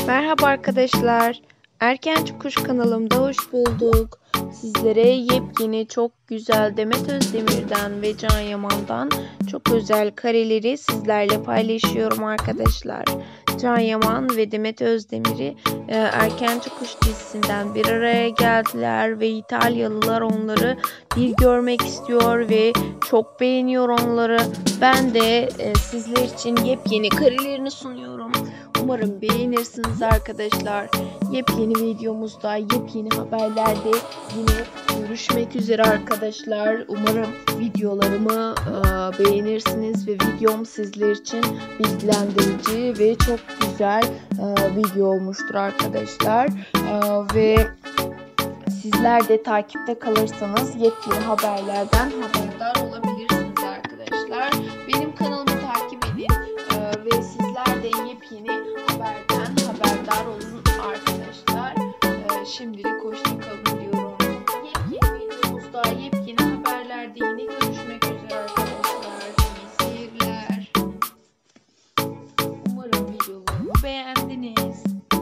Merhaba arkadaşlar. Erken Çıkış kanalımda hoş bulduk. Sizlere yepyeni çok güzel Demet Özdemir'den ve Can Yaman'dan çok özel kareleri sizlerle paylaşıyorum arkadaşlar. Can Yaman ve Demet Özdemir'i Erken Çıkış dizisinden bir araya geldiler ve İtalyalılar onları bir görmek istiyor ve çok beğeniyor onları. Ben de sizler için yepyeni karelerini sunuyorum. Umarım beğenirsiniz arkadaşlar. Yepyeni videomuzda, yepyeni haberlerde yine görüşmek üzere arkadaşlar. Umarım videolarımı beğenirsiniz ve videom sizler için bilgilendirici ve çok güzel video olmuştur arkadaşlar. Ve sizler de takipte kalırsanız yepyeni haberlerden haberdar olabilirsiniz arkadaşlar. Benim kanalımı takip edin ve sizler de yepyeni haberden haberdar olun arkadaşlar. Şimdilik hoşça kalın diyorum. Yepyeni videomuzda, yepyeni haberlerde yine görüşmek üzere arkadaşlar. İyi seyirler. Umarım videolarımı beğendiniz.